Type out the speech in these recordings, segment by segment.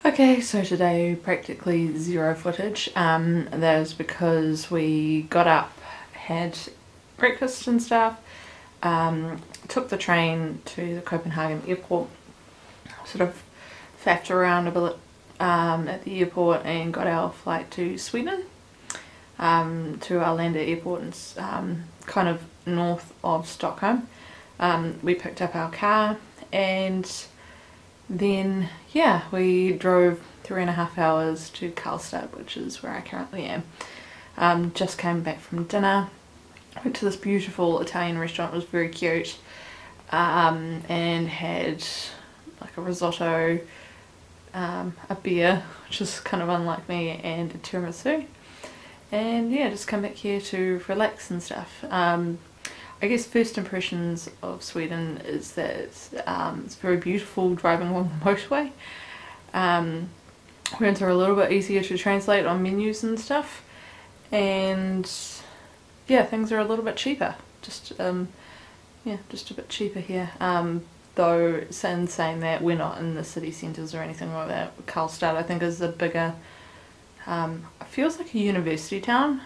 Okay, so today practically zero footage. That is because we got up, had breakfast and stuff, took the train to the Copenhagen airport, sort of faffed around a bit at the airport and got our flight to Sweden, to Arlanda airport, and kind of north of Stockholm. We picked up our car and then, yeah, we drove 3.5 hours to Karlstad, which is where I currently am. Just came back from dinner. Went to this beautiful Italian restaurant. It was very cute. And had like a risotto, a beer, which is kind of unlike me, and a tiramisu. And yeah, just come back here to relax and stuff. I guess first impressions of Sweden is that it's very beautiful driving along the motorway. Words are a little bit easier to translate on menus and stuff, and yeah, things are a little bit cheaper. Just a bit cheaper here. Though in saying that, we're not in the city centres or anything like that. Karlstad, I think, is a bigger, it feels like a university town.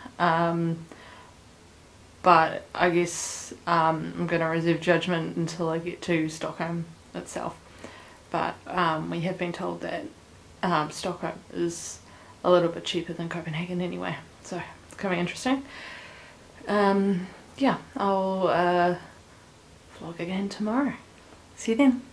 But I guess I'm going to reserve judgment until I get to Stockholm itself. But we have been told that Stockholm is a little bit cheaper than Copenhagen anyway, so it's going to be interesting. Yeah, I'll vlog again tomorrow. See you then.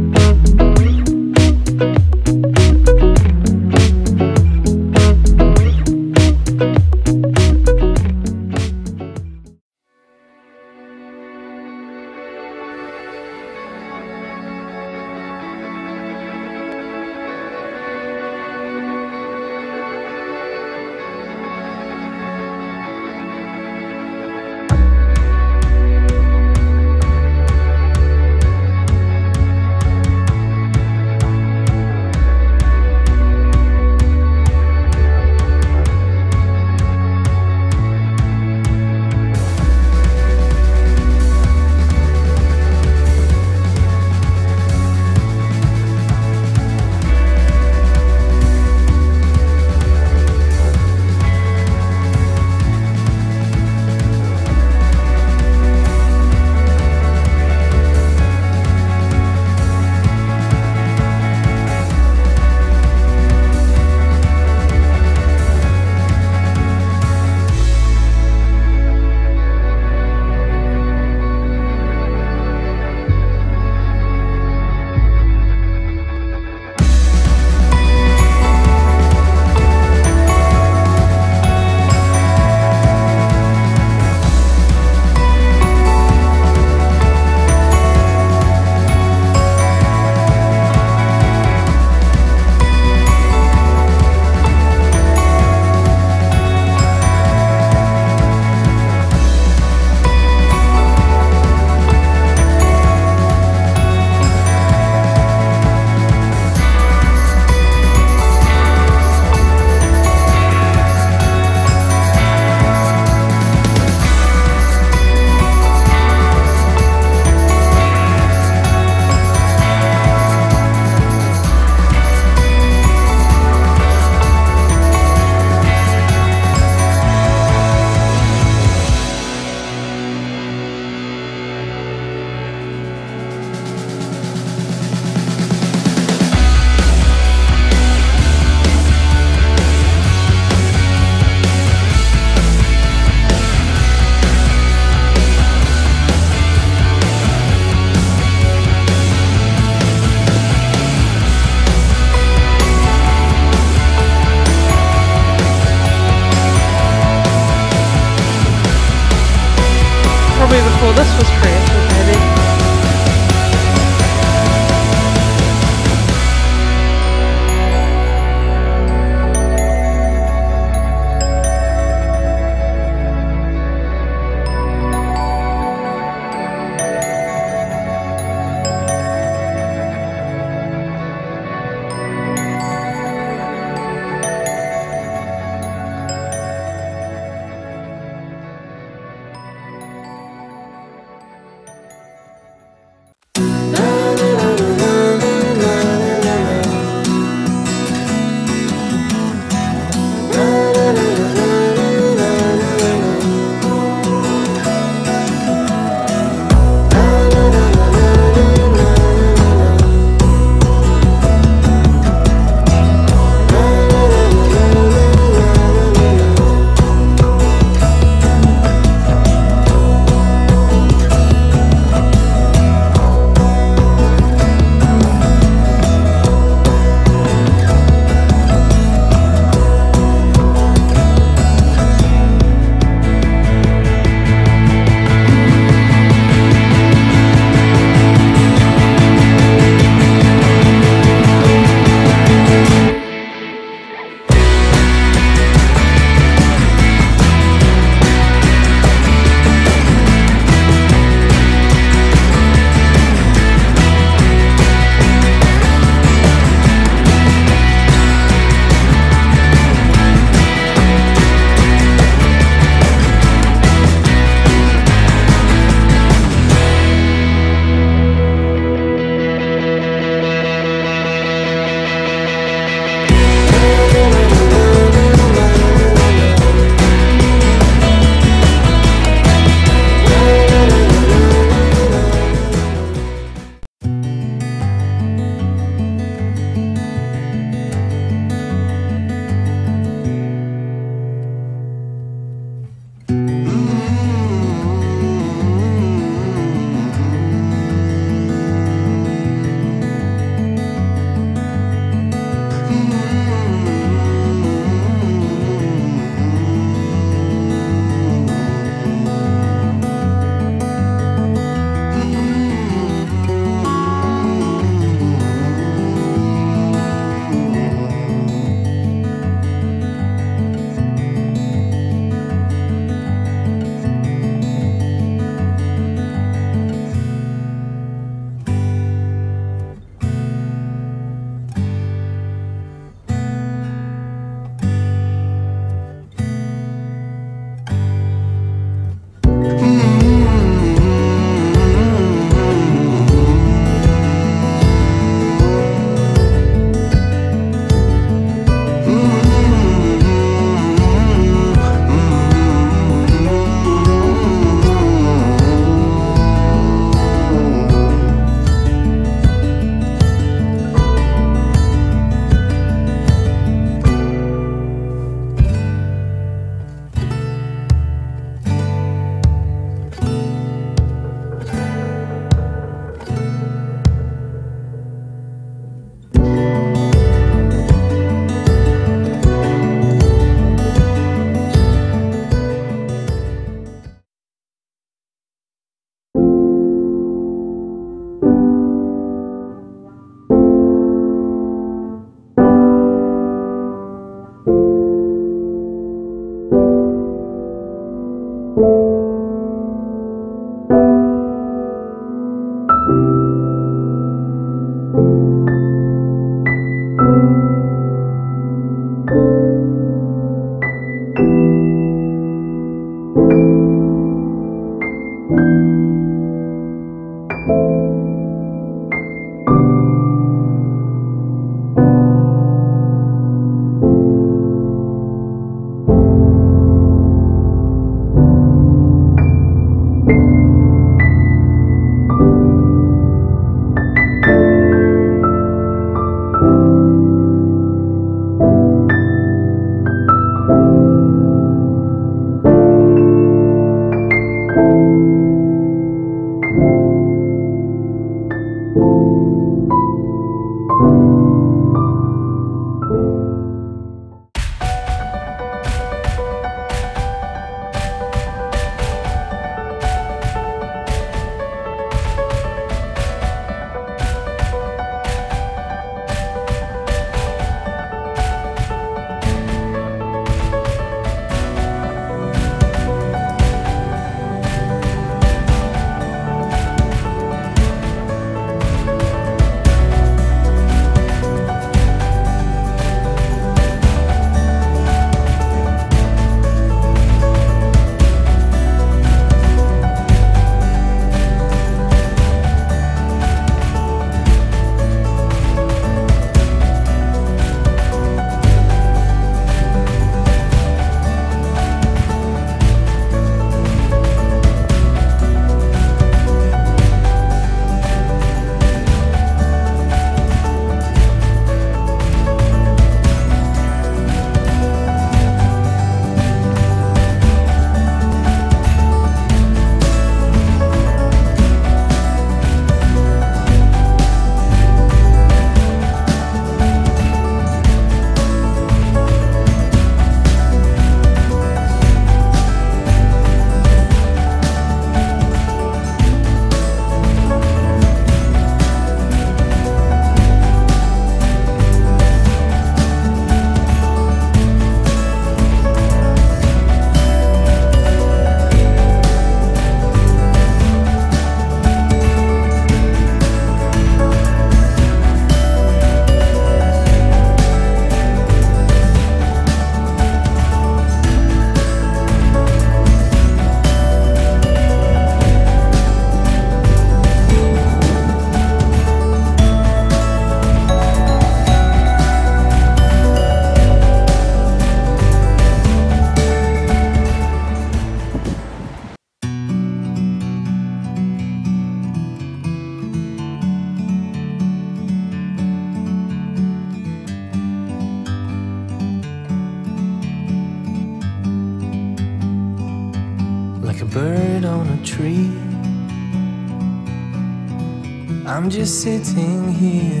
I'm just sitting here,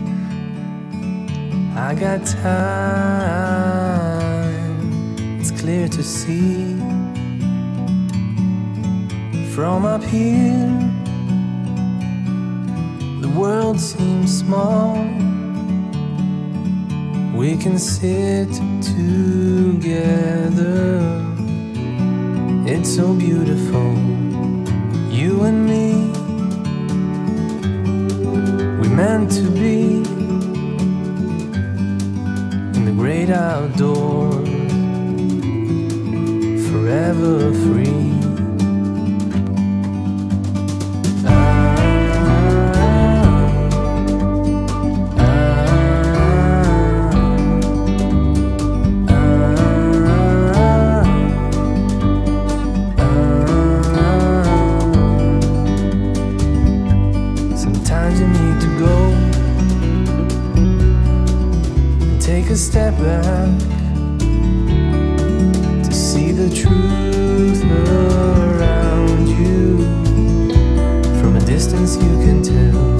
I got time. It's clear to see from up here, the world seems small. We can sit together. It's so beautiful, you and me. We meant to be in the great outdoors, forever free. Sometimes you need to go and take a step back to see the truth around you. From a distance you can tell